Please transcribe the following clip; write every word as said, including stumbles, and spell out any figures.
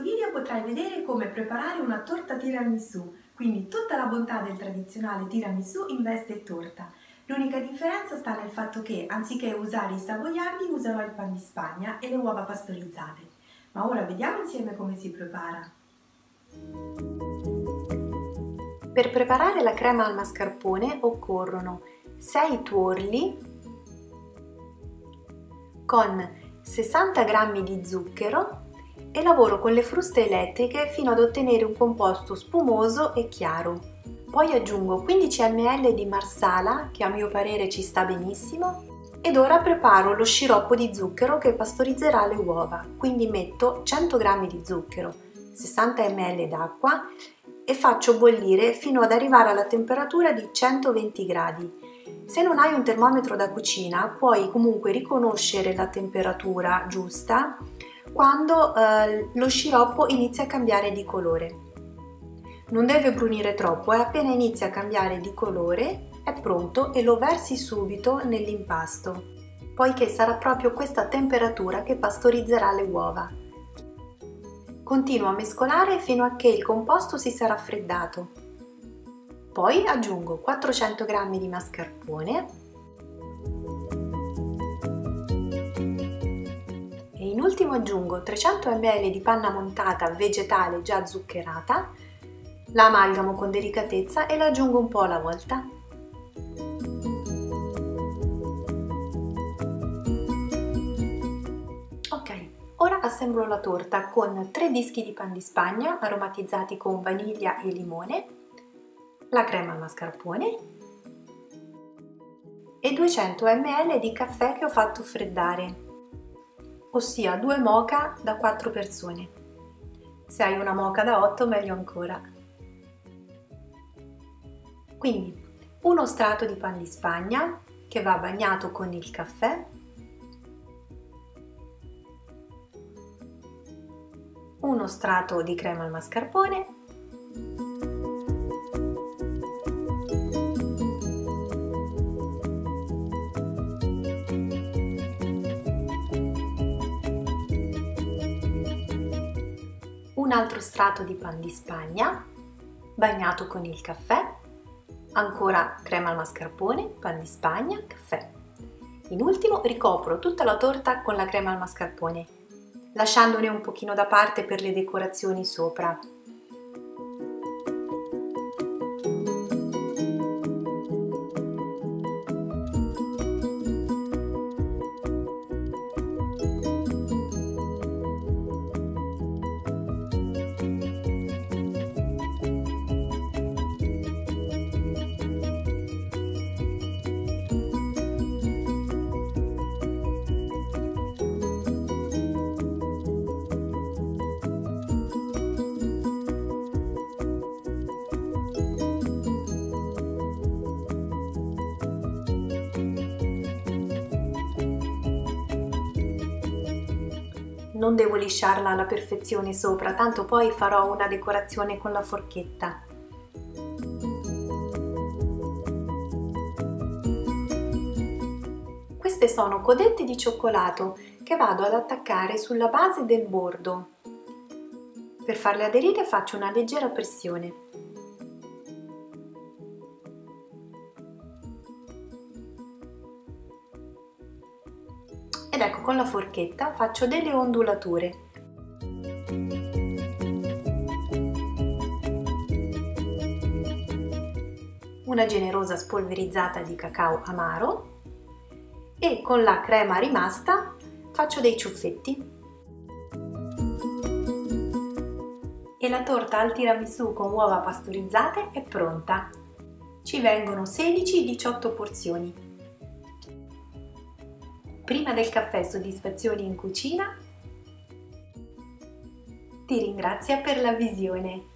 video potrai vedere come preparare una torta tiramisù, quindi tutta la bontà del tradizionale tiramisù in veste torta. L'unica differenza sta nel fatto che, anziché usare i savoiardi, usano il pan di Spagna e le uova pastorizzate. Ma ora vediamo insieme come si prepara. Per preparare la crema al mascarpone occorrono sei tuorli con sessanta grammi di zucchero e lavoro con le fruste elettriche fino ad ottenere un composto spumoso e chiaro. Poi aggiungo quindici millilitri di marsala, che a mio parere ci sta benissimo, ed ora preparo lo sciroppo di zucchero che pastorizzerà le uova. Quindi metto cento grammi di zucchero, sessanta millilitri d'acqua e faccio bollire fino ad arrivare alla temperatura di centoventi gradi. Se non hai un termometro da cucina, puoi comunque riconoscere la temperatura giusta quando eh, lo sciroppo inizia a cambiare di colore. Non deve brunire troppo e appena inizia a cambiare di colore è pronto e lo versi subito nell'impasto, poiché sarà proprio questa temperatura che pastorizzerà le uova. Continuo a mescolare fino a che il composto si sia raffreddato. Poi aggiungo quattrocento grammi di mascarpone e in ultimo aggiungo trecento millilitri di panna montata vegetale già zuccherata, la amalgamo con delicatezza e la aggiungo un po' alla volta. Ok, ora assemblo la torta con tre dischi di pan di Spagna aromatizzati con vaniglia e limone, la crema al mascarpone e duecento millilitri di caffè che ho fatto freddare, ossia due moka da quattro persone. Se hai una moka da otto, meglio ancora. Quindi uno strato di pan di Spagna che va bagnato con il caffè, uno strato di crema al mascarpone un altro strato di pan di Spagna bagnato con il caffè, ancora crema al mascarpone, pan di Spagna, caffè. In ultimo ricopro tutta la torta con la crema al mascarpone, lasciandone un pochino da parte per le decorazioni sopra. Non devo lisciarla alla perfezione sopra, tanto poi farò una decorazione con la forchetta. Queste sono codette di cioccolato che vado ad attaccare sulla base del bordo. Per farle aderire faccio una leggera pressione. Ed ecco, con la forchetta faccio delle ondulature. Una generosa spolverizzata di cacao amaro e con la crema rimasta faccio dei ciuffetti. E la torta al tiramisù con uova pastorizzate è pronta. Ci vengono sedici diciotto porzioni. Prima del caffè Soddisfazioni in Cucina ti ringrazia per la visione.